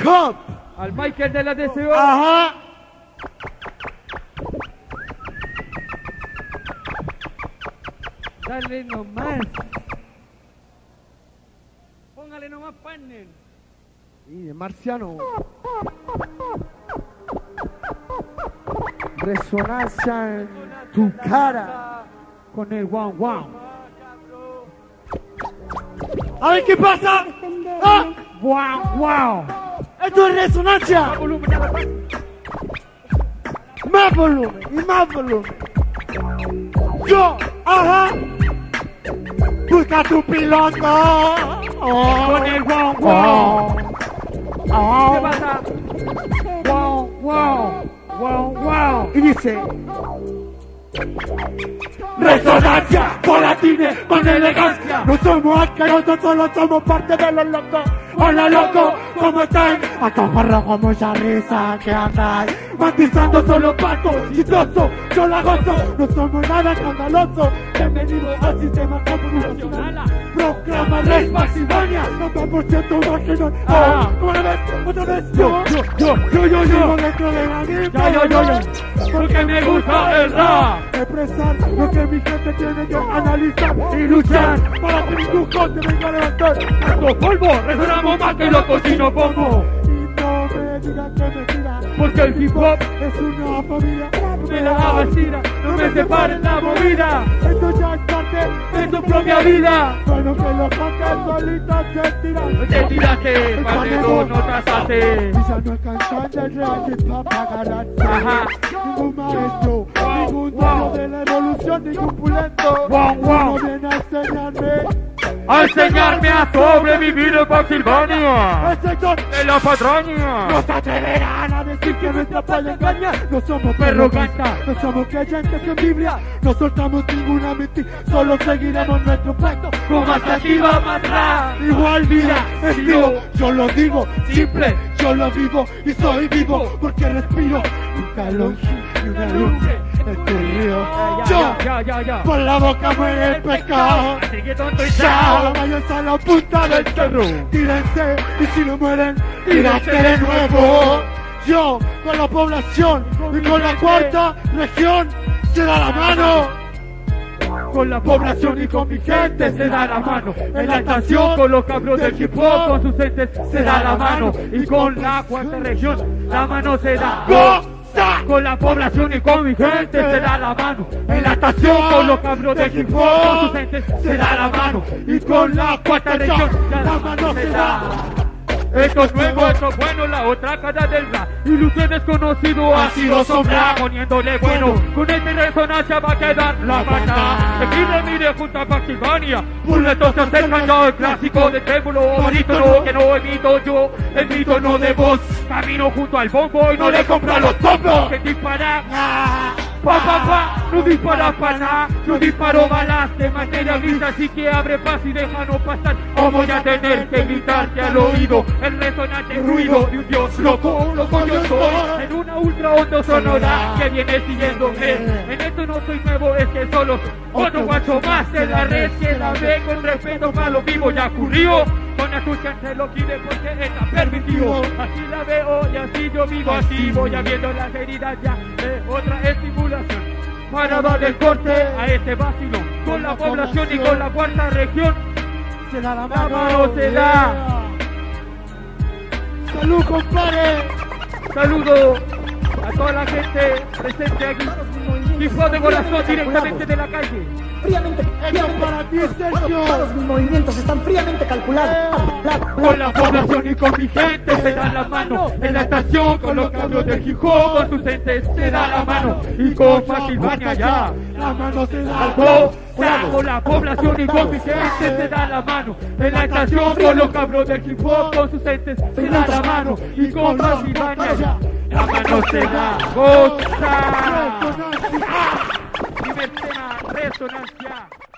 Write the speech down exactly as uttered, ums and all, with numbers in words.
hop. Al Michael de la D C O. Ajá. Dale nomás. Póngale nomás, partner. Y de marciano. Resonancia en tu cara. Con el one one. A ver qué pasa. ¡Ah! Wow, wow. Esto es resonancia. Más volumen y más volumen. Yo, ajá. Busca tu piloto. Oh, Con el wow, wow. oh, oh. ¿Qué pasa? Wow, wow. Wow, wow. Y dice. Resonancia, volatile, con elegancia. No somos asquerosos, solo somos parte de los locos. Hola loco, ¿cómo están? Acá con mucha risa que andáis matizando solo pato, chistoso, yo la gozo. No somos nada escandaloso. Bienvenidos al sistema computacional. Proclama Rey Maxidonia, noventa por ciento marginal. Ah. ¿Cómo la ves? ¿Otra vez? Yo, yo, yo, yo, yo, yo. Dentro de la misma. Yo, yo, yo, yo. Porque me gusta el rap. Expresar lo que mi gente tiene que analizar y luchar para que ningún conte venga a levantar. Los polvos resonamos más que los cocinos pombo. Y no me digan que me tira, Porque el hip hop es una familia. me la vacila, no me separen la movida Esto ya es parte de tu propia vida. bueno que los cantes solitos se tiran. Te tiraste, padre, dos notas hace. Y ya no alcanzan de real hip hop a ganarse. Ajá. Ningún maestro, Wow, ningún wow. dueño de la evolución, ningún pulento. Wow, wow. No viene a enseñarme. A enseñarme a sobrevivir en Pensilvania. El sector En la patraña. no se atreverán a decir que nuestra pala engaña. No somos Perro perros canta. no somos creyentes en Biblia. No soltamos ninguna mentira, solo seguiremos nuestro pacto. Con más activa, más rap. Igual vida, estilo, yo lo digo, Simple. yo lo vivo y soy vivo porque respiro un calor y una lumbre en tu río. Ya, Yo, ya, ya, ya. por la boca muere el pescado. Así que tonto y Ya, chao. váyanse a la punta del cerro. Tírense y si no mueren, Tírense tírense de de nuevo. Yo, con la población y con la cuarta región, se da la mano. Con la población y con mi gente se da la mano. En la estación con los cabros del hip hop, con sus entes se da la mano. Y con la cuarta región la mano se da. ¡Goza! Con la población y con mi gente se da la mano. En la estación con los cabros del hip hop, con sus entes se da la mano. Y con la cuarta región la mano se da. Esto es nuevo, esto es bueno, la otra cara del rap. Ilusión desconocido ha sido sombra, poniéndole bueno. Con este resonancia va a quedar la pata. Escribe, mire, junto a Pensilvania. Puletos se acercan ya el clásico de trémulo. Barítono que no emito yo, emito no de voz. Camino junto al bombo y no le compro a los tombos. Que dispara, pa pa pa, no dispara para nada. Yo disparo balas de materia gris, así que abre paso y déjanos pasar. O voy a tener que gritarte al oído el resonante ruido de un dios loco, loco yo soy. En una ultra onda sonora que viene siguiéndome. En esto no soy nuevo, es que solo otro guacho más en la red que la ve con respeto para lo vivo ya ocurrió. Con escucha se lo quiere porque está permitido. Así la veo y así yo vivo, así voy abriendo las heridas ya de otra estimulación. Para dar el corte a este vacilón. Con la población y con la cuarta región Se da la la mano, mano se da. Salud, compadre. Saludo a toda la gente presente aquí. Hip hop de corazón directamente de la calle. Fríamente, fríamente para ti, Sergio. Todos mis movimientos están fríamente calculados. Con la población y con mi gente se da la mano. En la estación con los cabros del hip hop, con sus entes se da la mano. Y con Pensilvania ya La mano se da. algo. Con la población y con mi gente se da la mano. En la estación con los cabros del hip hop, con sus entes se da la mano. Y con Pensilvania ya la mano se da. ¡Goza! Primer tema, resonancia.